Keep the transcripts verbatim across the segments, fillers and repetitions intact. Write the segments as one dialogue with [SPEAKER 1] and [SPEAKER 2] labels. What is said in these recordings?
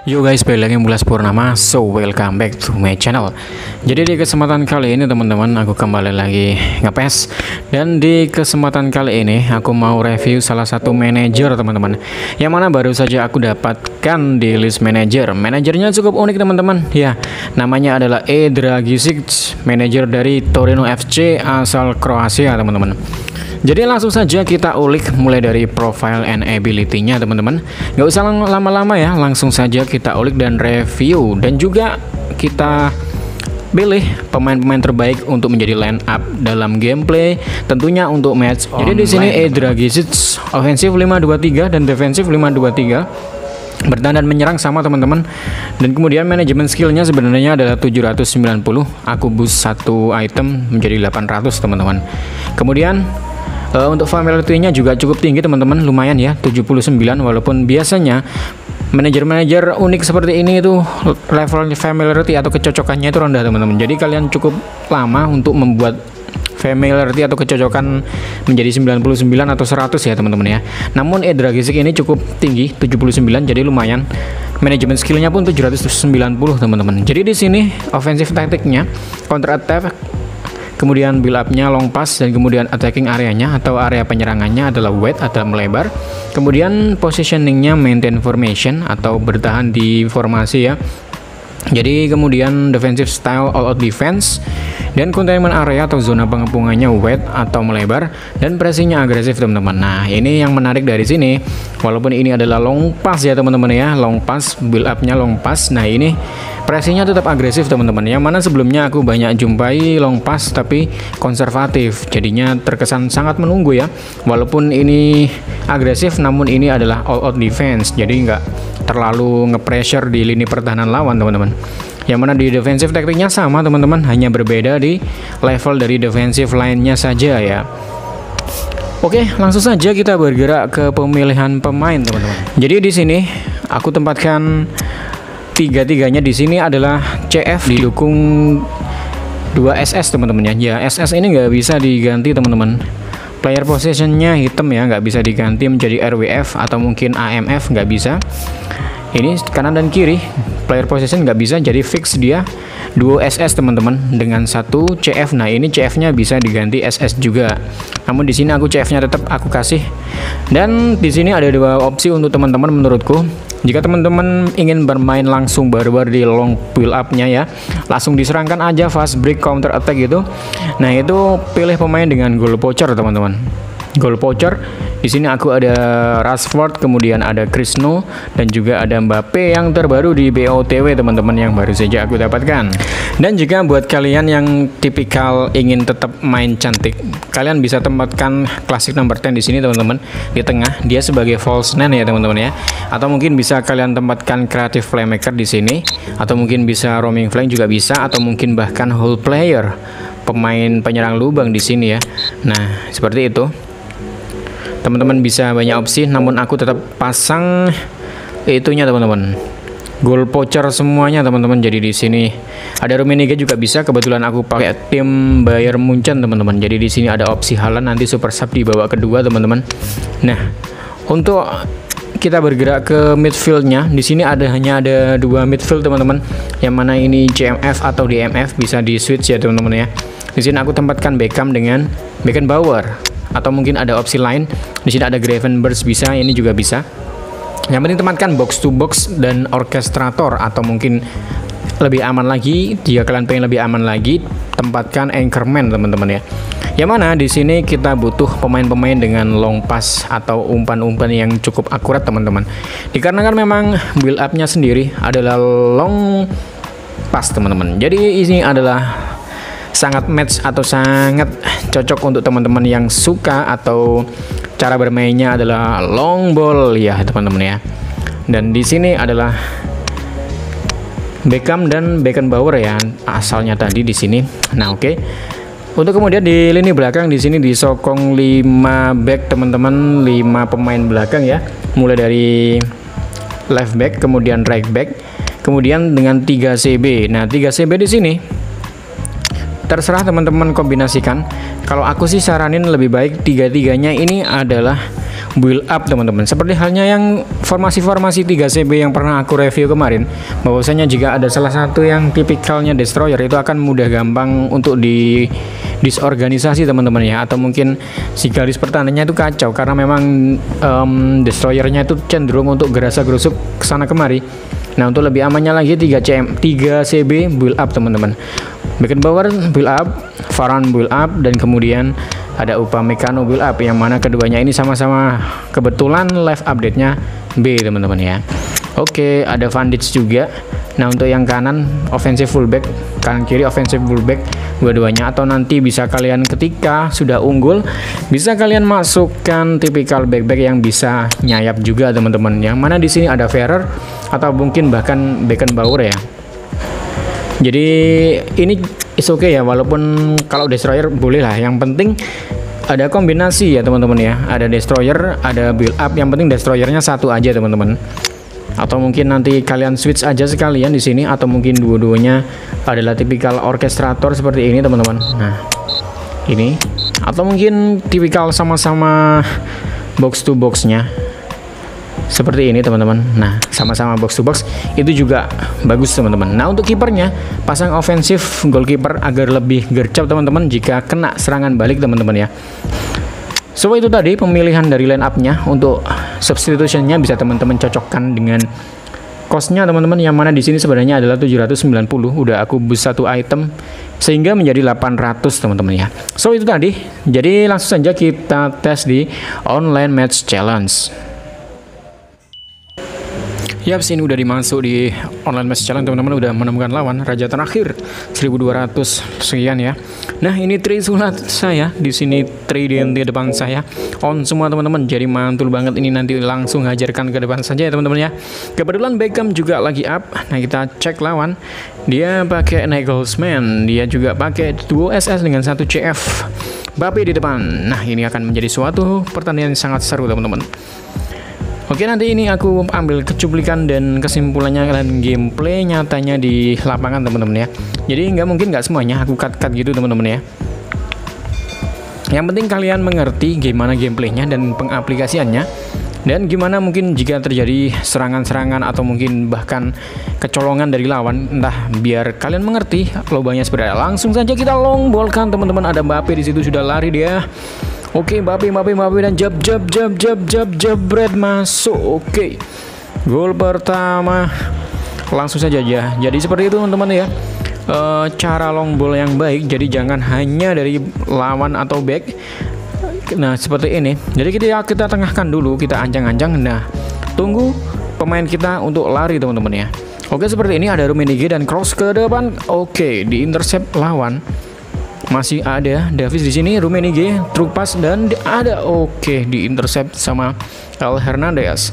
[SPEAKER 1] Yo guys, balik lagi Mulas Purnama. So welcome back to my channel. Jadi di kesempatan kali ini teman-teman, aku kembali lagi nge-P E S. Dan di kesempatan kali ini aku mau review salah satu manajer teman-teman, yang mana baru saja aku dapatkan di list manajer. Manajernya cukup unik teman-teman. Ya, namanya adalah E Dragicic, manajer dari Torino F C asal Kroasia teman-teman. Jadi langsung saja kita ulik mulai dari profile and ability-nya teman-teman. Nggak usah lama-lama ya, langsung saja kita ulik dan review, dan juga kita pilih pemain-pemain terbaik untuk menjadi line up dalam gameplay, tentunya untuk match online. Jadi di sini E Dragicic ofensif lima dua tiga dan defensif lima dua tiga. Bertahan dan menyerang sama teman-teman. Dan kemudian manajemen skillnya sebenarnya adalah tujuh ratus sembilan puluh. Aku boost satu item menjadi delapan ratus teman-teman. Kemudian Uh, untuk familiarity-nya juga cukup tinggi teman-teman, lumayan ya, tujuh puluh sembilan, walaupun biasanya manajer-manajer unik seperti ini itu level familiarity atau kecocokannya itu rendah teman-teman. Jadi kalian cukup lama untuk membuat familiarity atau kecocokan menjadi sembilan puluh sembilan atau seratus ya teman-teman ya. Namun E Dragicic ini cukup tinggi, tujuh puluh sembilan, jadi lumayan. Manajemen skillnya pun tujuh ratus sembilan puluh teman-teman. Jadi di sini offensive tactic-nya counter attack, kemudian build up-nya long pass, dan kemudian attacking areanya atau area penyerangannya adalah wide atau melebar. Kemudian positioning-nya maintain formation atau bertahan di formasi ya. Jadi kemudian defensive style all out defense, dan containment area atau zona pengepungannya wide atau melebar, dan pressingnya agresif teman-teman. Nah ini yang menarik dari sini, walaupun ini adalah long pass ya teman-teman ya, long pass, build up-nya long pass. Nah ini pressingnya tetap agresif teman-teman, yang mana sebelumnya aku banyak jumpai long pass tapi konservatif, jadinya terkesan sangat menunggu ya. Walaupun ini agresif, namun ini adalah all out defense, jadi nggak terlalu nge-pressure di lini pertahanan lawan teman-teman. Yang mana di defensive tactic-nya sama teman-teman, hanya berbeda di level dari defensive line-nya saja ya. Oke, langsung saja kita bergerak ke pemilihan pemain teman-teman. Jadi di sini aku tempatkan tiga-tiganya di sini adalah C F didukung dua S S teman-teman ya. Ya S S ini nggak bisa diganti teman-teman. Player positionnya hitam ya, nggak bisa diganti menjadi R W F atau mungkin A M F, nggak bisa. Ini kanan dan kiri player position nggak bisa, jadi fix dia duo S S teman-teman dengan satu C F. Nah ini C F-nya bisa diganti S S juga. Namun di sini aku C F-nya tetap aku kasih. Dan di sini ada dua opsi untuk teman-teman menurutku. Jika teman-teman ingin bermain langsung barbar di long build up-nya ya, langsung diserangkan aja fast break counter attack gitu. Nah itu pilih pemain dengan goal poacher teman-teman. Goal poacher di sini aku ada Rashford, kemudian ada Krisno, dan juga ada Mbappe yang terbaru di B O T W teman-teman, yang baru saja aku dapatkan. Dan juga buat kalian yang tipikal ingin tetap main cantik, kalian bisa tempatkan klasik number sepuluh di sini teman-teman, di tengah dia sebagai false nine ya teman-teman ya. Atau mungkin bisa kalian tempatkan creative playmaker di sini, atau mungkin bisa roaming flank juga bisa, atau mungkin bahkan whole player, pemain penyerang lubang di sini ya. Nah seperti itu. Teman-teman bisa banyak opsi, namun aku tetap pasang itunya teman-teman, goal poacher semuanya teman-teman. Jadi di sini ada Rummenigge juga bisa, kebetulan aku pakai tim Bayern Munchen teman-teman. Jadi di sini ada opsi Haaland, nanti super sub di babak kedua teman-teman. Nah untuk kita bergerak ke midfieldnya, di sini ada hanya ada dua midfield teman-teman, yang mana ini C M F atau D M F, bisa di switch ya teman-teman ya. Di sini aku tempatkan Beckham dengan Beckenbauer, atau mungkin ada opsi lain. Di sini ada Gravenberch bisa, ini juga bisa. Yang penting tempatkan box to box dan orkestrator, atau mungkin lebih aman lagi, jika kalian pengen lebih aman lagi, tempatkan anchorman teman-teman ya. Yang mana di sini kita butuh pemain-pemain dengan long pass atau umpan-umpan yang cukup akurat teman-teman. Dikarenakan memang build up-nya sendiri adalah long pass teman-teman. Jadi ini adalah sangat match atau sangat cocok untuk teman-teman yang suka atau cara bermainnya adalah long ball ya teman-teman ya. Dan di sini adalah Beckham dan Beckenbauer ya asalnya tadi di sini. Nah oke. Okay. Untuk kemudian di lini belakang di sini disokong lima back teman-teman, lima pemain belakang ya. Mulai dari left back, kemudian right back, kemudian dengan tiga C B. Nah tiga C B di sini terserah teman-teman kombinasikan. Kalau aku sih saranin lebih baik tiga-tiganya ini adalah build up teman-teman. Seperti halnya yang formasi-formasi tiga C B yang pernah aku review kemarin, bahwasanya jika ada salah satu yang tipikalnya destroyer itu akan mudah gampang untuk di disorganisasi teman-teman ya, atau mungkin si garis pertahanannya itu kacau karena memang um, destroyernya itu cenderung untuk gerasa-gerusuk kesana kemari. Nah, untuk lebih amannya lagi tiga C B build up teman-teman. Beckenbauer build up, Varane build up, dan kemudian ada Upamecano build up, yang mana keduanya ini sama-sama kebetulan live update-nya B teman-teman ya. Oke, ada Van Dijk juga. Nah, untuk yang kanan offensive fullback, kanan kiri offensive fullback dua-duanya, atau nanti bisa kalian ketika sudah unggul bisa kalian masukkan tipikal back-back yang bisa nyayap juga teman-teman. Yang mana di sini ada Ferrer atau mungkin bahkan Beckenbauer ya. Jadi ini is okay ya, walaupun kalau destroyer boleh lah, yang penting ada kombinasi ya teman-teman ya, ada destroyer, ada build up, yang penting destroyernya satu aja teman-teman. Atau mungkin nanti kalian switch aja sekalian di sini, atau mungkin dua-duanya adalah tipikal orkestrator seperti ini teman-teman. Nah, ini atau mungkin tipikal sama-sama box to boxnya seperti ini teman-teman. Nah, sama-sama box to box itu juga bagus teman-teman. Nah, untuk kipernya pasang ofensif goalkeeper agar lebih gercep teman-teman jika kena serangan balik teman-teman ya. So, itu tadi pemilihan dari line up-nya. Untuk substitution-nya bisa teman-teman cocokkan dengan cost-nya teman-teman, yang mana di sini sebenarnya adalah tujuh ratus sembilan puluh. Udah aku boost satu item sehingga menjadi delapan ratus teman-teman ya. So, itu tadi. Jadi langsung saja kita tes di online match challenge. Yap, sini udah dimasuk di online match challenge teman-teman, udah menemukan lawan raja terakhir seribu dua ratus sekian ya. Nah, ini trisulat saya di sini, trident di depan saya on semua teman-teman, jadi mantul banget ini, nanti langsung hajarkan ke depan saja ya teman-teman ya. Kebetulan Beckham juga lagi up. Nah, kita cek lawan, dia pakai Nagelsmann, dia juga pakai duo S S dengan satu C F Mbappe di depan. Nah, ini akan menjadi suatu pertandingan yang sangat seru teman-teman. Oke, nanti ini aku ambil kecuplikan dan kesimpulannya dan gameplay nyatanya di lapangan teman-teman ya. Jadi nggak mungkin nggak semuanya aku cut-cut gitu teman-teman ya. Yang penting kalian mengerti gimana gameplaynya dan pengaplikasiannya, dan gimana mungkin jika terjadi serangan-serangan atau mungkin bahkan kecolongan dari lawan, entah biar kalian mengerti lobangnya seperti apa. Langsung saja kita long ball kan teman-teman. Ada Mbappe di situ, sudah lari dia. Oke, Mbappe, Mbappe, Mbappe, dan jab, jab, jab, jab, jab, jabret masuk. Oke, gol pertama langsung saja ya. Jadi seperti itu teman-teman ya, e, cara long ball yang baik. Jadi jangan hanya dari lawan atau back. Nah, seperti ini. Jadi kita kita tengahkan dulu, kita ancang-ancang. Nah, tunggu pemain kita untuk lari teman-teman ya. Oke, seperti ini ada Rummenigge dan cross ke depan. Oke, di intercept lawan. Masih ada Davis di sini, Rummenigge, truk pas, dan ada oke di intercept sama El Hernandez.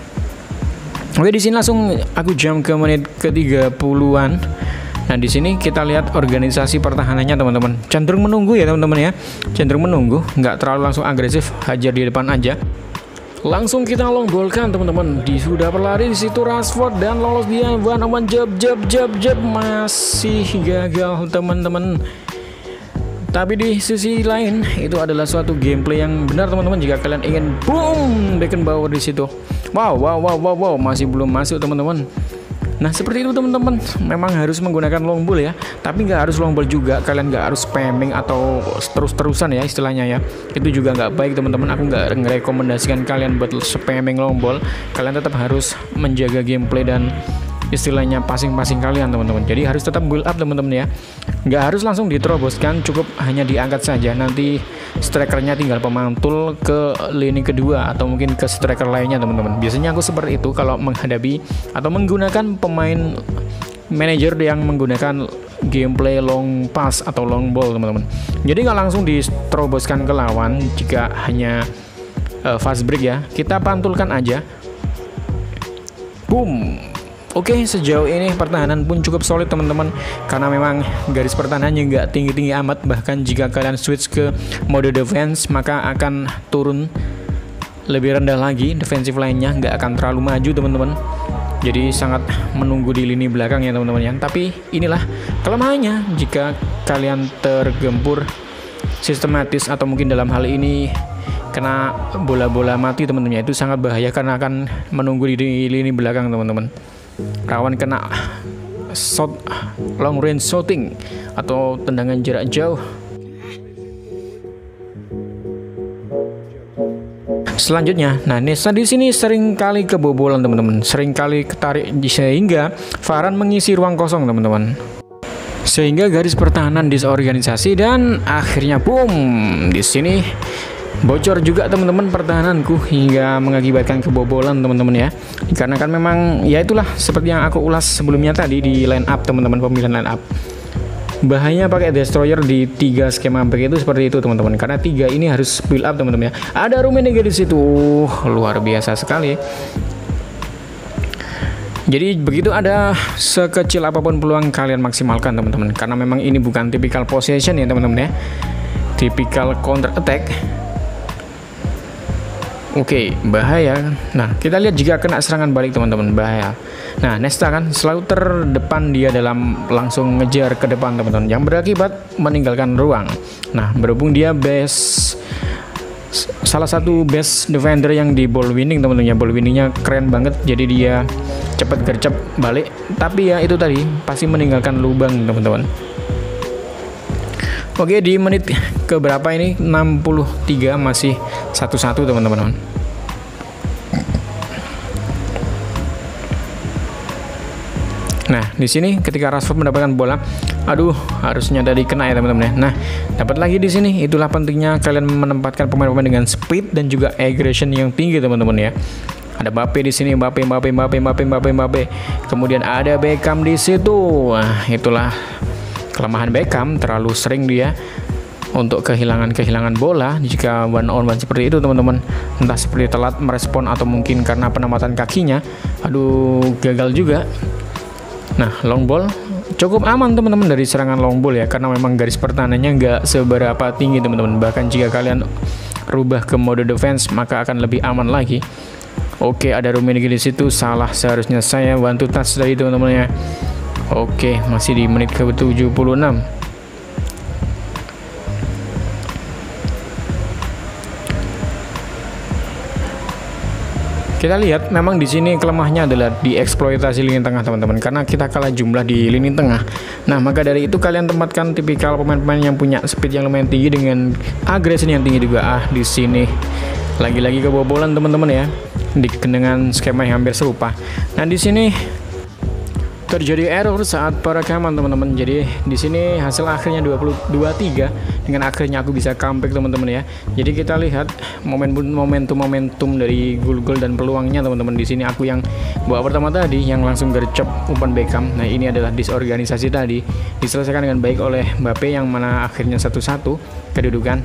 [SPEAKER 1] Oke, di sini langsung aku jump ke menit ke tiga puluhan. Nah, di sini kita lihat organisasi pertahanannya teman-teman. Cenderung menunggu ya teman-teman ya. Cenderung menunggu, nggak terlalu langsung agresif, hajar di depan aja. Langsung kita long ball kan teman-teman. Di sudah berlari di situ Rashford dan lolos dia. One on one, jab jab jab jab, masih gagal teman-teman. Tapi di sisi lain itu adalah suatu gameplay yang benar teman-teman. Jika kalian ingin boom Beckenbauer di situ, wow wow wow wow wow, masih belum masuk teman-teman. Nah, seperti itu teman-teman. Memang harus menggunakan long ball ya, tapi nggak harus long ball juga. Kalian nggak harus spamming atau terus-terusan ya istilahnya ya. Itu juga nggak baik teman-teman. Aku nggak merekomendasikan kalian buat spamming long ball. Kalian tetap harus menjaga gameplay dan istilahnya passing-passing kalian teman-teman. Jadi harus tetap build up teman-teman ya. Nggak harus langsung diteroboskan, cukup hanya diangkat saja. Nanti strikernya tinggal pemantul ke lini kedua atau mungkin ke striker lainnya teman-teman. Biasanya aku seperti itu kalau menghadapi atau menggunakan pemain manager yang menggunakan gameplay long pass atau long ball teman-teman. Jadi nggak langsung diteroboskan ke lawan jika hanya uh, fast break ya. Kita pantulkan aja. Boom. Oke, sejauh ini pertahanan pun cukup solid teman-teman, karena memang garis pertahanannya nggak tinggi-tinggi amat. Bahkan jika kalian switch ke mode defense, maka akan turun lebih rendah lagi. Defensive line-nya nggak akan terlalu maju teman-teman. Jadi sangat menunggu di lini belakang ya teman-teman ya. Tapi inilah kelemahannya jika kalian tergempur sistematis, atau mungkin dalam hal ini kena bola-bola mati teman-teman ya, itu sangat bahaya karena akan menunggu di lini belakang teman-teman, rawan kena shot long range shooting atau tendangan jarak jauh. Selanjutnya, nah Nesta di sini sering kali kebobolan teman-teman, sering kali ketarik sehingga Varane mengisi ruang kosong teman-teman, sehingga garis pertahanan disorganisasi dan akhirnya boom, di sini bocor juga teman-teman pertahananku hingga mengakibatkan kebobolan teman-teman ya. Dikarenakan memang ya itulah seperti yang aku ulas sebelumnya tadi di line up teman-teman, pemilihan line up. Bahaya pakai destroyer di tiga skema back itu seperti itu teman-teman, karena tiga ini harus build up teman-teman ya. Ada Rummenigge di situ, uh, luar biasa sekali. Jadi begitu, ada sekecil apapun peluang kalian maksimalkan teman-teman, karena memang ini bukan tipikal possession ya teman-teman ya, tipikal counter attack. Oke, bahaya. Nah, kita lihat jika kena serangan balik teman-teman, bahaya. Nah, Nesta kan selalu terdepan, dia dalam langsung ngejar ke depan teman-teman, yang berakibat meninggalkan ruang. Nah, berhubung dia best, salah satu best defender yang di ball winning teman-teman ya, ball winningnya keren banget, jadi dia cepat gercep balik, tapi ya itu tadi pasti meninggalkan lubang teman-teman. Oke, di menit ke berapa ini, enam puluh tiga, masih satu satu teman-teman. Nah, di sini ketika Rashford mendapatkan bola, aduh, harusnya dari kena ya teman-teman ya. Nah, dapat lagi di sini. Itulah pentingnya kalian menempatkan pemain-pemain dengan speed dan juga aggression yang tinggi teman-teman ya. Ada Mbappe di sini, Mbappe, Mbappe, Mbappe, Mbappe, Mbappe, Mbappe. Kemudian ada Beckham di situ. Nah, itulah kelemahan Beckham, terlalu sering dia untuk kehilangan-kehilangan bola jika one on one seperti itu teman-teman. Entah seperti telat merespon atau mungkin karena penempatan kakinya. Aduh, gagal juga. Nah, long ball cukup aman teman-teman dari serangan long ball ya, karena memang garis pertahanannya nggak seberapa tinggi teman-teman. Bahkan jika kalian rubah ke mode defense maka akan lebih aman lagi. Oke, ada Rummenigge di situ, salah, seharusnya saya bantu touch dari teman-teman ya. Oke, masih di menit ke tujuh puluh enam. Kita lihat memang di sini kelemahannya adalah di eksploitasi lini tengah teman-teman, karena kita kalah jumlah di lini tengah. Nah, maka dari itu kalian tempatkan tipikal pemain-pemain yang punya speed yang lumayan tinggi dengan agresi yang tinggi juga. Ah, di sini lagi-lagi kebobolan teman-teman ya, di dengan skema yang hampir serupa. Nah, di sini terjadi error saat perekaman teman-teman. Jadi di sini hasil akhirnya dua puluh dua tiga, dengan akhirnya aku bisa comeback teman-teman ya. Jadi kita lihat momentum-momentum dari gol-gol dan peluangnya teman-teman. Di sini aku yang bawa pertama tadi yang langsung gercep umpan Beckham. Nah, ini adalah disorganisasi tadi, diselesaikan dengan baik oleh Mbappe yang mana akhirnya satu satu kedudukan.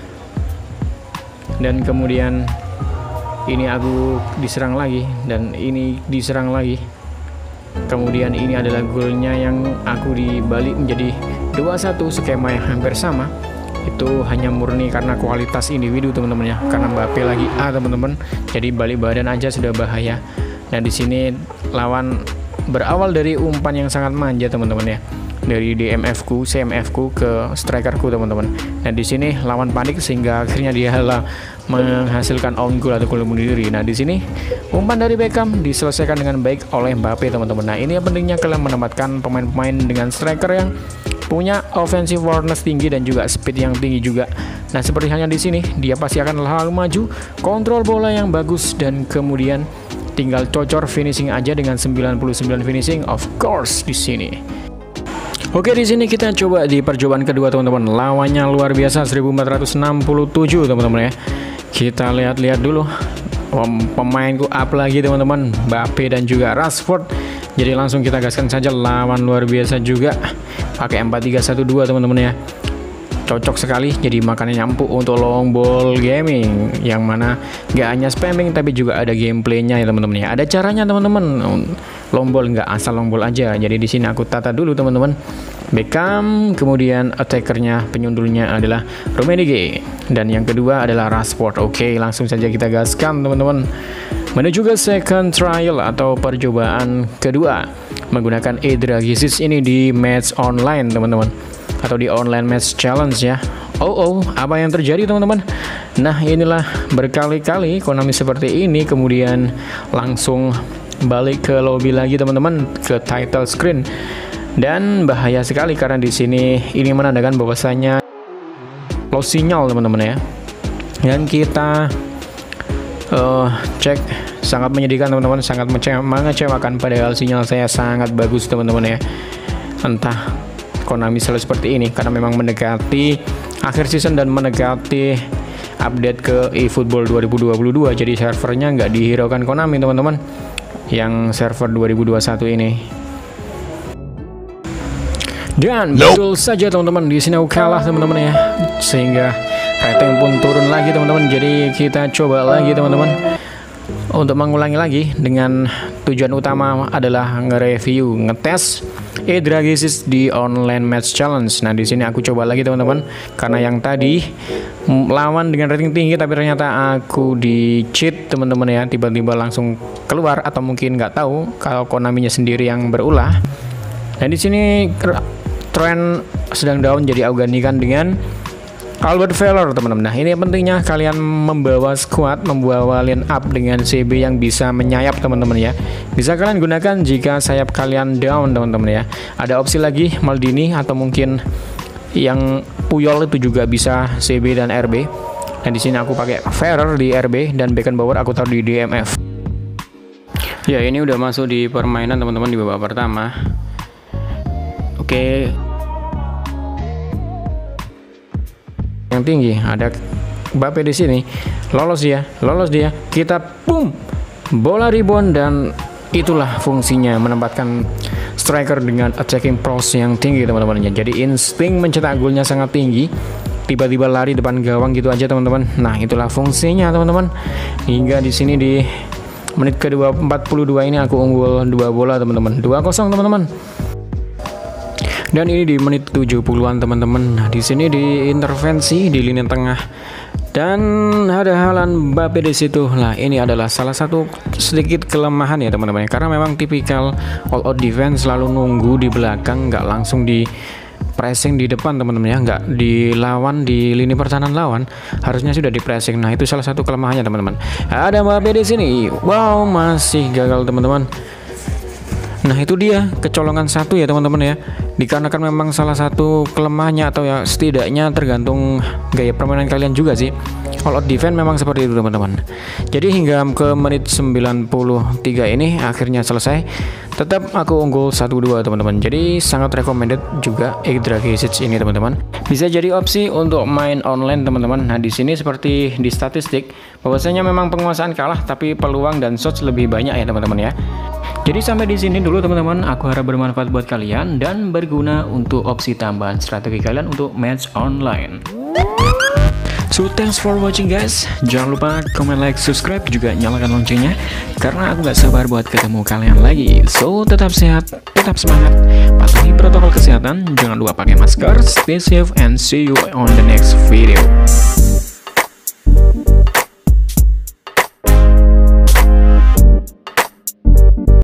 [SPEAKER 1] Dan kemudian ini aku diserang lagi dan ini diserang lagi. Kemudian ini adalah golnya yang aku dibalik menjadi dua satu, skema yang hampir sama. Itu hanya murni karena kualitas individu teman-teman ya, karena Mbappe lagi A teman-teman, jadi balik badan aja sudah bahaya. Dan di sini lawan berawal dari umpan yang sangat manja teman-teman ya, dari D M F ku, C M F ku ke strikerku teman-teman. Dan di sini lawan panik sehingga akhirnya dia lah menghasilkan own goal atau gol bunuh diri. Nah, di sini umpan dari Beckham diselesaikan dengan baik oleh Mbappe teman-teman. Nah, ini yang pentingnya kalian menempatkan pemain-pemain dengan striker yang punya offensive awareness tinggi dan juga speed yang tinggi juga. Nah, seperti halnya di sini, dia pasti akan lalu maju, kontrol bola yang bagus, dan kemudian tinggal cocor finishing aja dengan sembilan puluh sembilan finishing of course di sini. Oke, di sini kita coba di percobaan kedua teman-teman. Lawannya luar biasa, seribu empat ratus enam puluh tujuh teman-teman ya. Kita lihat-lihat dulu. Pemainku up lagi teman-teman, Mbappe dan juga Rashford. Jadi langsung kita gaskan saja, lawan luar biasa juga. Pakai empat tiga satu dua teman-teman ya. Cocok sekali, jadi makannya nyampu untuk long ball gaming, yang mana nggak hanya spamming tapi juga ada gameplaynya ya teman-teman ya. Ada caranya teman-teman. Long ball nggak asal long ball aja. Jadi di sini aku tata dulu teman-teman. Beckham, kemudian attackernya, penyundulnya adalah Rummenigge, dan yang kedua adalah Rashford. Oke, langsung saja kita gaskan teman-teman. Menuju ke second trial atau percobaan kedua menggunakan Edragisis ini di match online teman-teman. atau di online match challenge ya. Oh oh, apa yang terjadi teman-teman? Nah, inilah berkali-kali Konami seperti ini kemudian langsung balik ke lobby lagi teman-teman, ke title screen. Dan bahaya sekali karena di sini ini menandakan bahwasanya lost sinyal teman-teman ya. Dan kita uh, cek, sangat menyedihkan teman-teman, sangat mengecewakan, padahal sinyal saya sangat bagus teman-teman ya. Entah Konami selalu seperti ini karena memang mendekati akhir season dan mendekati update ke eFootball dua ribu dua puluh dua, jadi servernya nggak dihiraukan Konami teman-teman yang server dua ribu dua puluh satu ini. Dan nope. Betul saja teman-teman, di sini aku kalah teman-teman ya, sehingga rating pun turun lagi teman-teman. Jadi kita coba lagi teman-teman untuk mengulangi lagi, dengan tujuan utama adalah nge-review, ngetes E-Dragesis di online match challenge. Nah, di sini aku coba lagi teman-teman, karena yang tadi lawan dengan rating tinggi tapi ternyata aku di cheat teman-teman ya, tiba-tiba langsung keluar, atau mungkin nggak tahu kalau Konaminya sendiri yang berulah. Dan di sini tren sedang down, jadi aku gantikan dengan Albert Feller teman-teman. Nah, ini pentingnya kalian membawa squad, membawa line up dengan C B yang bisa menyayap teman-teman ya. Bisa kalian gunakan jika sayap kalian down teman-teman ya. Ada opsi lagi Maldini, atau mungkin yang Puyol itu juga bisa C B dan R B. Dan di sini aku pakai Ferrer di R B dan Beckenbauer aku taruh di D M F. Ya, ini udah masuk di permainan teman-teman di babak pertama. Oke. Yang tinggi ada Mbappe di sini, lolos dia, lolos dia. Kita boom, bola rebound, dan itulah fungsinya menempatkan striker dengan attacking pulse yang tinggi teman-teman. Jadi insting mencetak golnya sangat tinggi, tiba-tiba lari depan gawang gitu aja teman-teman. Nah, itulah fungsinya teman-teman. Hingga di sini di menit ke empat puluh dua ini aku unggul dua bola teman-teman, dua kosong teman-teman. Dan ini di menit tujuh puluhan teman-teman. Nah, di sini diintervensi di lini tengah dan ada Halan Mbappe di situ. Nah, ini adalah salah satu sedikit kelemahan ya teman-teman, karena memang tipikal all out defense, selalu nunggu di belakang, nggak langsung di pressing di depan teman-teman ya, nggak dilawan di lini pertahanan lawan, harusnya sudah di pressing. Nah, itu salah satu kelemahannya teman-teman. Ada Mbappe di sini, wow, masih gagal teman-teman. Nah, itu dia kecolongan satu ya teman-teman ya, dikarenakan memang salah satu kelemahannya, atau ya setidaknya tergantung gaya permainan kalian juga sih. All out defense memang seperti itu teman-teman. Jadi hingga ke menit sembilan puluh tiga ini akhirnya selesai. Tetap aku unggul satu dua teman-teman. Jadi sangat recommended juga E-Dragesis ini teman-teman. Bisa jadi opsi untuk main online teman-teman. Nah, di sini seperti di statistik bahwasanya memang penguasaan kalah tapi peluang dan shots lebih banyak ya teman-teman ya. Jadi sampai di sini dulu teman-teman, aku harap bermanfaat buat kalian dan berguna untuk opsi tambahan strategi kalian untuk match online. So thanks for watching guys. Jangan lupa comment, like, subscribe, juga nyalakan loncengnya, karena aku gak sabar buat ketemu kalian lagi. So tetap sehat, tetap semangat, patuhi protokol kesehatan, jangan lupa pakai masker, stay safe, and see you on the next video.